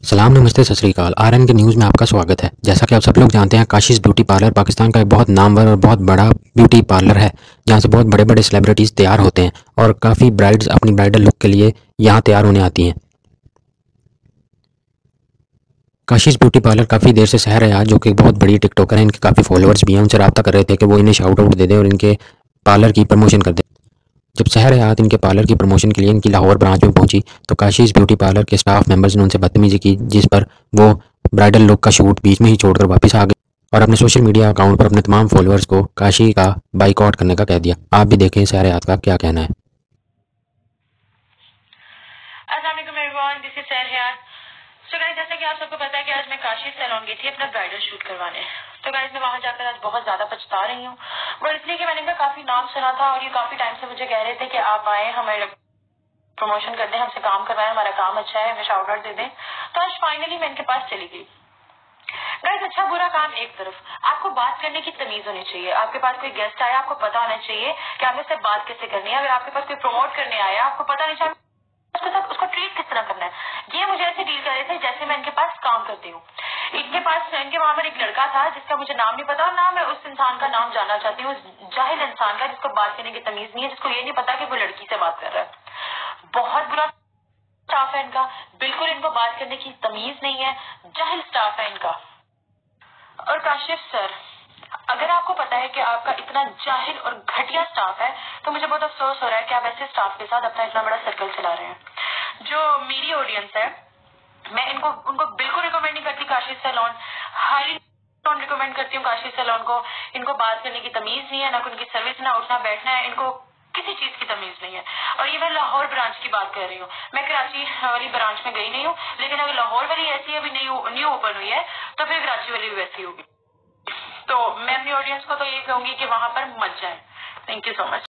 सलाम नमस्ते सत श्री अकाल। आरएन के न्यूज़ में आपका स्वागत है। जैसा कि आप सब लोग जानते हैं, काशिश ब्यूटी पार्लर पाकिस्तान का एक बहुत नामवर और बहुत बड़ा ब्यूटी पार्लर है, जहां से बहुत बड़े बड़े सेलिब्रिटीज़ तैयार होते हैं और काफ़ी ब्राइड्स अपनी ब्राइडल लुक के लिए यहां तैयार होने आती हैं। काशिश ब्यूटी पार्लर काफ़ी देर से शहर है आज, जो कि बहुत बड़ी टिकटॉकर है। इनके काफ़ी फॉलोअर्स भी हैं। उनसे रब्ता कर रहे थे कि वो इन्हें शाउट आउट दे दें और इनके पार्लर की प्रमोशन कर दें। जब शहर हयात इनके पार्लर की प्रमोशन के लिए इनकी लाहौर ब्रांच में पहुंची, तो काशिश ब्यूटी पार्लर के स्टाफ मेंबर्स ने उनसे बदतमीजी की, जिस पर वो ब्राइडल लुक का शूट बीच में ही छोड़कर वापस आ गए और अपने सोशल मीडिया अकाउंट पर अपने तमाम फॉलोअर्स को काशी का बाइकआउट करने का कह दिया। आप भी देखें शहर हयात का क्या कहना है। अस्सलाम वालेकुम everyone, this is Sarhayat. So guys, जैसा कि आप सबको पता है कि आज मैं काशी सैलून गई थी अपना ब्राइडल शूट करवाने। तो गाइस, मैं वहां जाकर आज बहुत ज्यादा पछता रही हूँ। वो इसलिए कि मैंने इनका काफी नाम सुना था और ये काफी टाइम से मुझे कह रहे थे कि आप आए, हमारे प्रमोशन कर दें, हमसे काम करवाएं, हमारा काम अच्छा है, हमें शाउट आउट दे दें। तो आज फाइनली मैं इनके पास चली गई। गाइस, अच्छा बुरा काम एक तरफ, आपको बात करने की तमीज होनी चाहिए। आपके पास कोई गेस्ट आया, आपको पता होना चाहिए कि आपने उससे बात कैसे करनी है। अगर आपके पास कोई प्रमोट करने आया, आपको पता नहीं चाहिए उसके साथ उसको ट्रीट किस तरह करना है। ये मुझे ऐसे डील कर रहे थे जैसे मैं इनके पास काम करती हूँ। इनके वहां पर एक लड़का था जिसका मुझे नाम नहीं पता, और ना मैं उस इंसान का नाम जानना चाहती हूँ, उस जाहिल इंसान का जिसको बात करने की तमीज नहीं है, जिसको ये नहीं पता कि वो लड़की से बात कर रहा है। बहुत बुरा स्टाफ है इनका, बिल्कुल इनको बात करने की तमीज नहीं है, जाहिल स्टाफ है इनका। और काशिफ सर, अगर आपको पता है कि आपका इतना जाहिल और घटिया स्टाफ है, तो मुझे बहुत अफसोस हो रहा है कि आप ऐसे स्टाफ के साथ अपना इतना बड़ा सर्कल चला रहे हैं। जो मेरी ऑडियंस है, मैं उनको बिल्कुल रिकमेंड नहीं करती काशिश सैलून, हाईली रिकमेंड करती हूँ काशिश सैलून को। इनको बात करने की तमीज नहीं है, ना उनकी सर्विस, ना उठना बैठना है, इनको किसी चीज की तमीज नहीं है। और ये मैं लाहौर ब्रांच की बात कर रही हूँ, मैं कराची वाली ब्रांच में गई नहीं हूँ, लेकिन अगर लाहौर वाली ऐसी अभी न्यू ओपन हुई है, तो फिर कराची वाली भी वैसी होगी। तो मैं अपनी ऑडियंस को तो ये कहूंगी कि वहां पर मत जाए। Thank you so much.